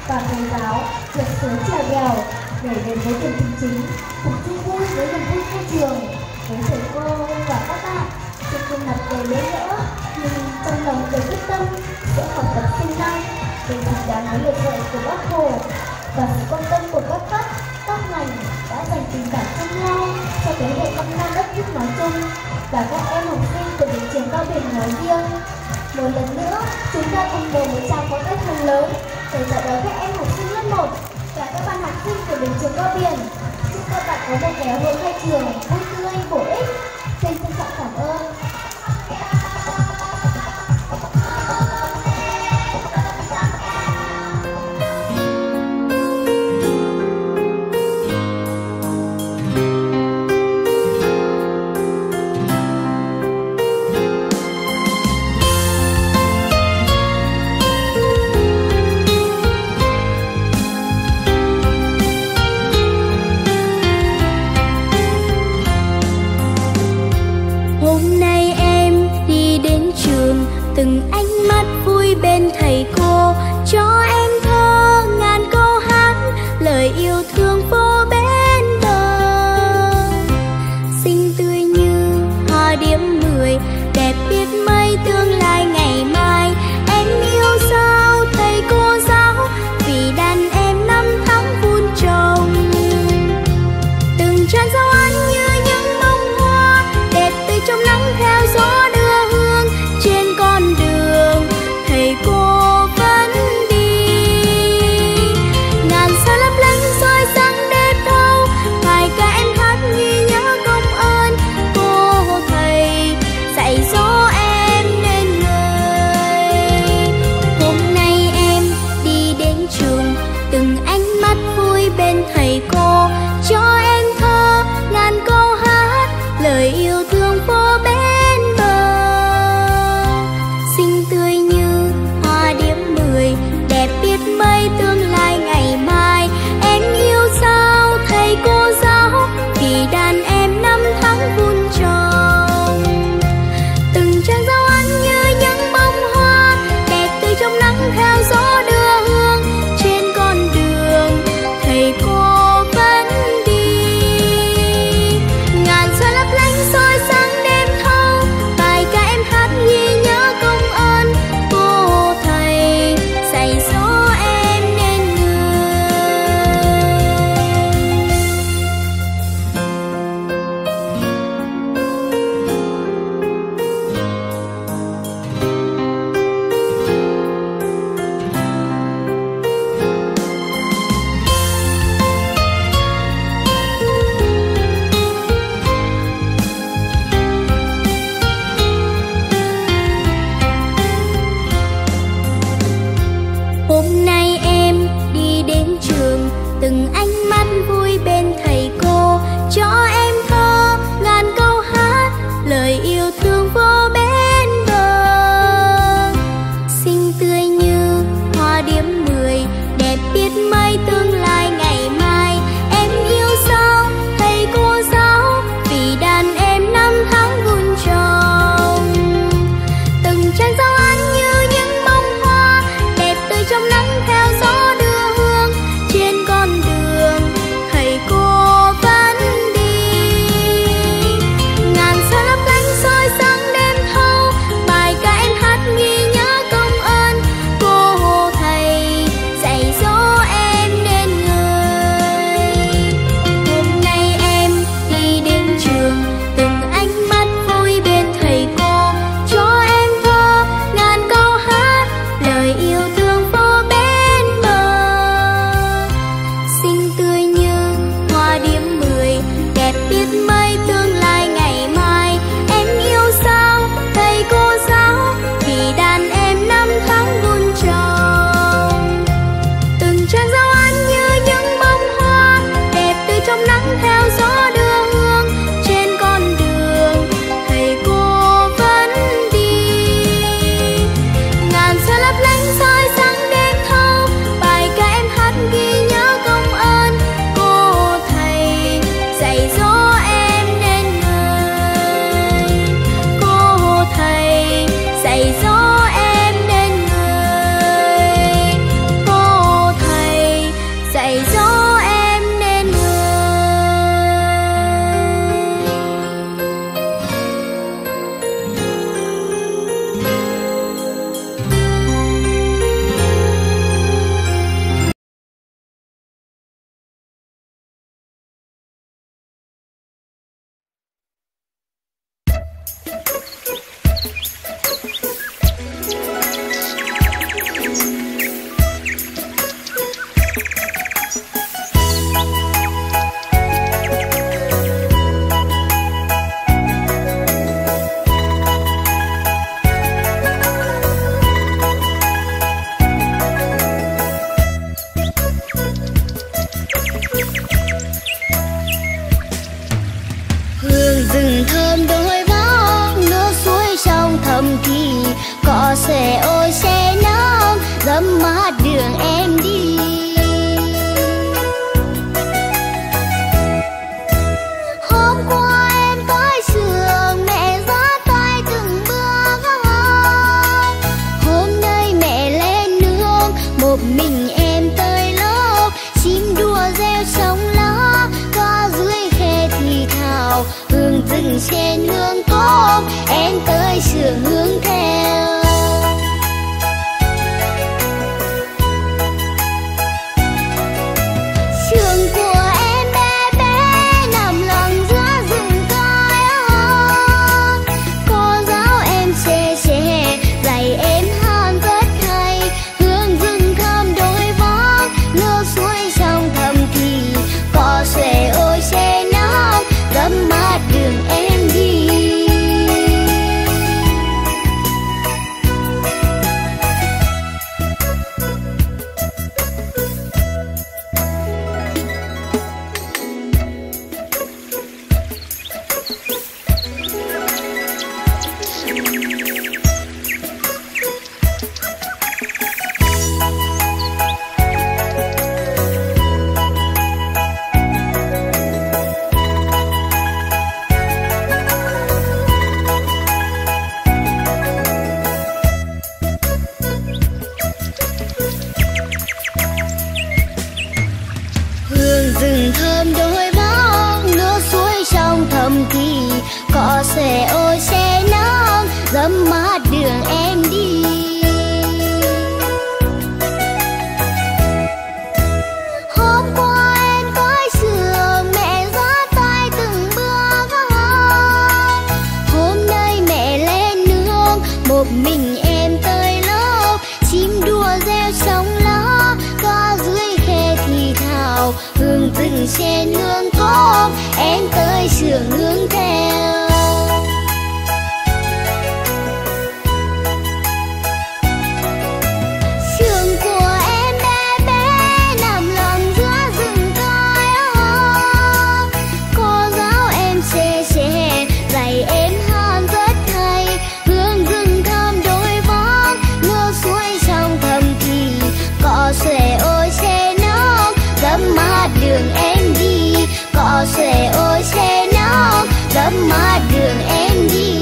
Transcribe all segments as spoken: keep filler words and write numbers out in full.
và thầy giáo trượt xuống trèo đèo để đến với điểm chính chính, cùng chung vui với niềm vui của trường, với thầy cô và các bạn. Trên khuôn mặt đầy bỡ ngỡ nhưng trong lòng đầy quyết tâm sẽ học tập sinh năng để xứng đáng với lời dạy của Bác Hồ và sự quan tâm của các cấp, các ngành đã dành tình cảm chăm lo cho thế hệ năm năm đất nước nói chung và các em học sinh của điểm trường Cao Biển nói riêng. Một lần nữa, chúng ta cùng đầu một tràng pháo tay thật lớn để chào đón các em học sinh lớp một và các bạn học sinh của điểm trường Cao Biển. Chúc các bạn có một ngày hội khai trường vui tươi, bổ ích. Xin trân trọng cảm ơn. thơm đôi bóng, nước suối trong thầm thì cỏ xòe ôi xe nắng dẫm mát đường em đi. Hôm qua em tới trường mẹ rót tay từng bữa ngon, hôm nay mẹ lên nương một mình em tới lớp, chim đua reo trong lá ca dưới khe thì thào hương rừng trên nương cốm, em tới trường hướng theo. Trường của em bé bé nằm lòng giữa rừng cây, cô giáo em trẻ trẻ dạy em hát rất hay, hương rừng thơm đôi bóng, nước suối trong thầm thì cỏ xòe ôi xe nắng dẫm mát đường em đi, cỏ xòe ôi xe nắng dẫm mát đường em đi.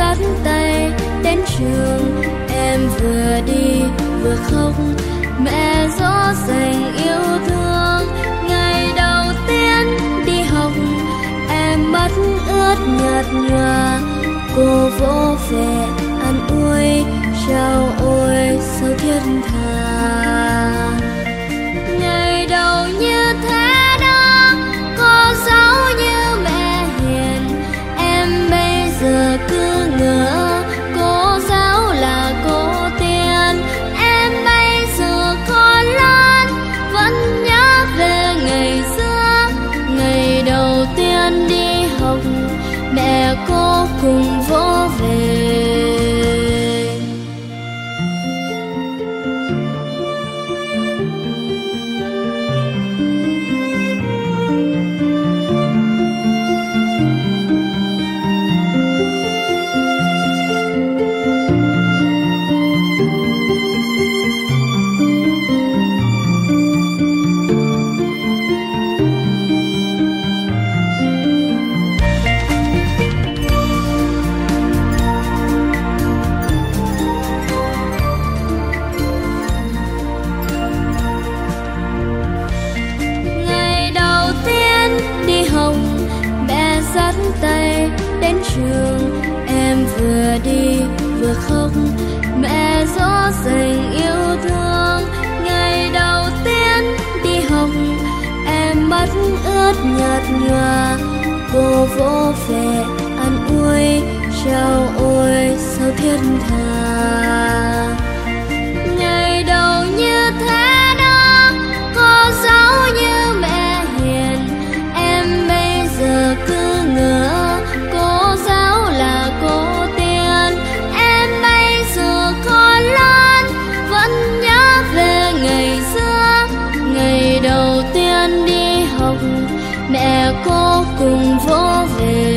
dắt tay đến trường, em vừa đi vừa khóc. Mẹ dỗ dành yêu thương, ngày đầu tiên đi học em mắt ướt nhạt nhòa. Cô vỗ về an ủi, chào ôi sao thiết tha. Ngày đầu như thế đó, cô giáo như mẹ hiền, em bây giờ cứ ngỡ cô giáo là cô Tiên. Em bây giờ còn lớn, vẫn nhớ về ngày xưa, ngày đầu tiên đi học mẹ cô cùng vỗ về. Tay đến trường, em vừa đi vừa khóc. Mẹ dỗ dành yêu thương, ngày đầu tiên đi học em mắt ướt nhạt nhòa. Cô vỗ về an ủi, chào ôi sao thiết tha. Ngày đầu như thế đó, cô giáo như mẹ hiền, em bây giờ cứ ngỡ cô giáo là cô Tiên. Em bây giờ còn lớn, vẫn nhớ về ngày xưa, ngày đầu tiên đi học mẹ cô cùng vỗ về.